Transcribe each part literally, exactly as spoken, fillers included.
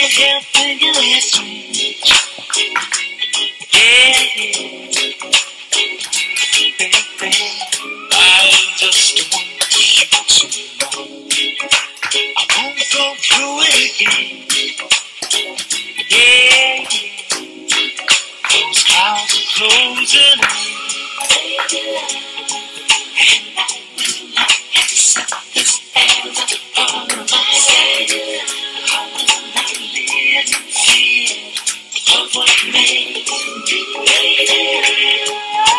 can't help thinking that's strange. Yeah, yeah. Baby, I just want you to know I won't go through it again. Yeah, yeah. Those clouds are closing in. And I will not accept this as a part of my life. I will not live in fear of what may be later.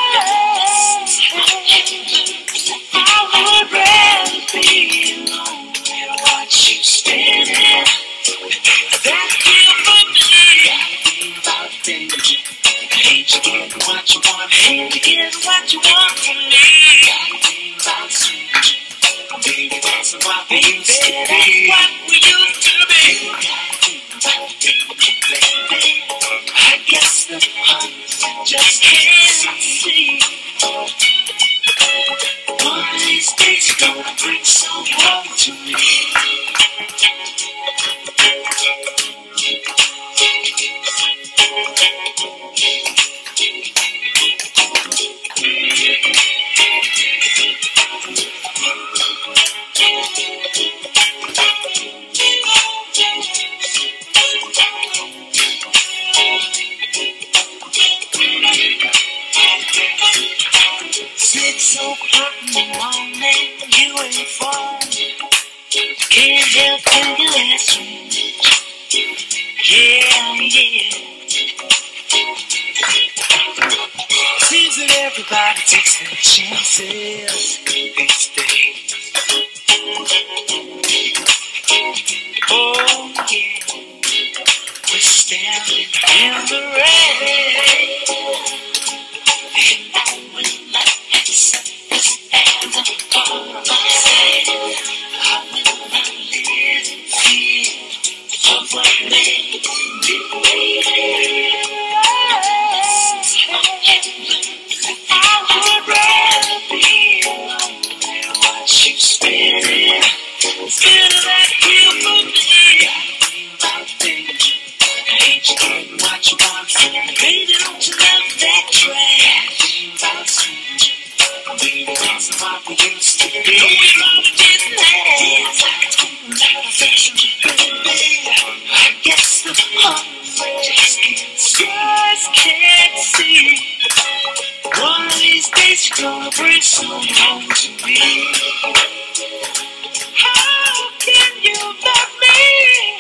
I would rather be alone and watch you standing. That feel for me. I think about danger. I hate you getting what you want. Hate you getting what you want from me. I think about stranger. Baby, that's what we used to be. What we used to be. I think about danger, baby. I guess the heart just can't see. One of these days you're gonna bring someone to me. Six o'clock in the morning, you ain't phone. Can't help thinking that's strange. Yeah, yeah. Seems that everybody takes their chances these days. Oh yeah, we're standing in the rain. And I will not accept this as a part of my life. I will not live in fear of what may be later. I would rather be alone and watch you spinning. Spinning that wheel for me. I think about danger. I hate you getting what you want from me. Baby, don't you love that track? Baby, that's what we used to be. No, we're on the Disneyland. That affection, baby. I guess the heart just can't see. Just can't see. One of these days you're gonna bring someone home to me. How can you love me?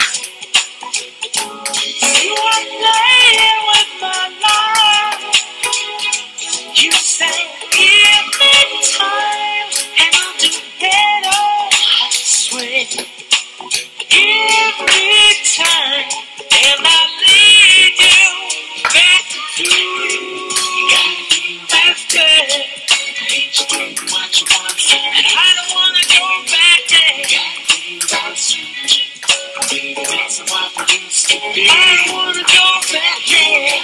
You are playing with my life. You say give me time and I'll do better, I swear. Give me time and I'll lead you back to you. That's good. I hate you getting what you want from me. And I don't wanna go back there. Gotta stranger. Baby, that's what we used to be. I don't wanna go back there.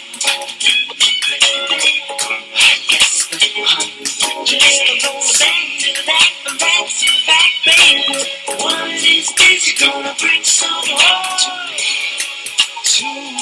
Just go back to that, and that's a fact, baby. One of these days you're gonna bring someone to me, to